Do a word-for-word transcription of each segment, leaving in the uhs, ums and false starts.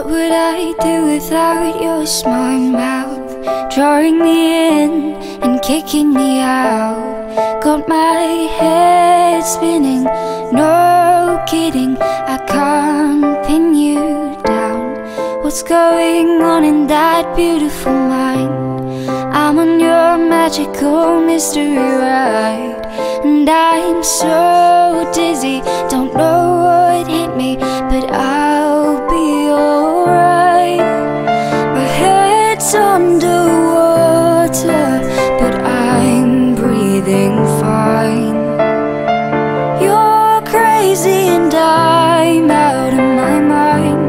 What would I do without your smart mouth, drawing me in and kicking me out? Got my head spinning, no kidding, I can't pin you down. What's going on in that beautiful mind? I'm on your magical mystery ride, and I'm so dizzy, don't know what hit me, but I'll be alright. My head's underwater, but I'm breathing fine. You're crazy and I'm out of my mind,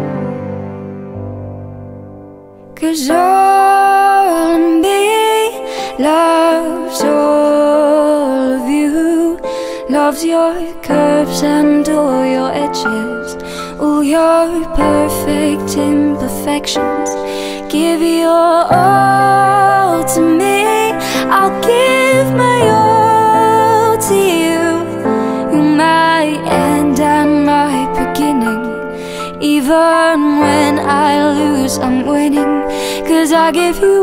'cause all of me loves all of you, loves your curves and all your edges, all your perfect imperfections. Give your all to me, I'll give my all to you. You're my end and my beginning, even when I lose I'm winning, 'cause I give you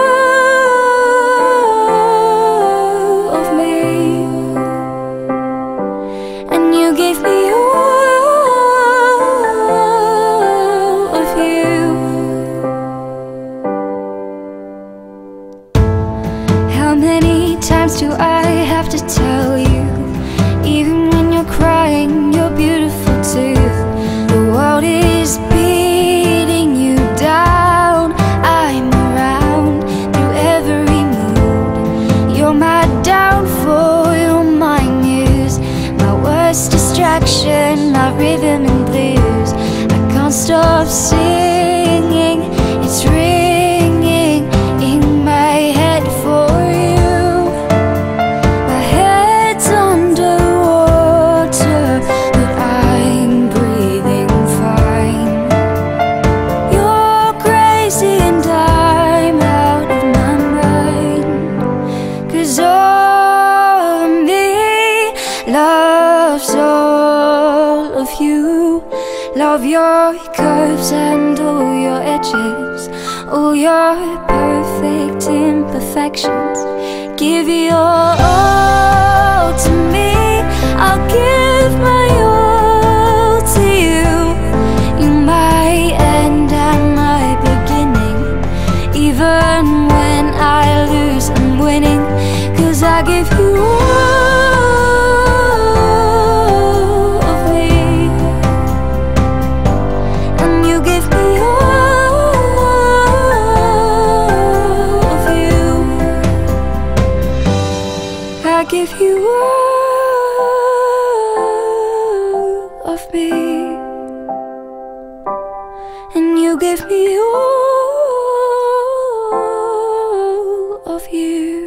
all of me, and you give me all of you. How many times do I have to tell you, even when you're crying, you're beautiful too? The world is beating you down, I'm around through every mood. You're my downfall, you're my muse, my worst distraction, my rhythm and blues. I can't stop singing, it's ringing in my head for you. My head's underwater, but I'm breathing fine. You're crazy and I'm out of my mind, 'cause all of me loves all of you, love your curves and all your edges, all your perfect imperfections. Give your all to me, I'll give my all to you. You're my end and my beginning, even when I lose I'm winning, 'cause I give you all of me, and you give me all of you. I give you all of me, and you give me all of you.